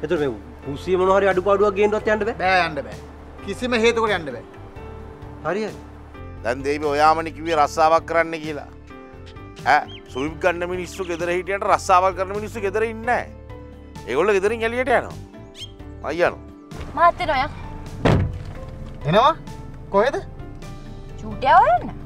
එතකොට මේ පුසිය මොන හරි අඩුපාඩුවක් ගේන්නවත් යන්න බෑ. බෑ යන්න බෑ. කිසිම හේතුවකට යන්න බෑ. හරියයි. දැන් දෙයිබේ ඔයාමනේ කිව්වේ රස්සාවක් කරන්න කියලා. සුවිප් ගන්න මිනිස්සු ගෙදර හිටියට රස්සාවල් කරන මිනිස්සු ගෙදර ඉන්නේ නැහැ. ඒගොල්ලෝ ගෙදරින් එළියට යනවා. අයියනෝ. මාත් එනවා. එනවා? කොහෙද? චූටියා හොයන්න.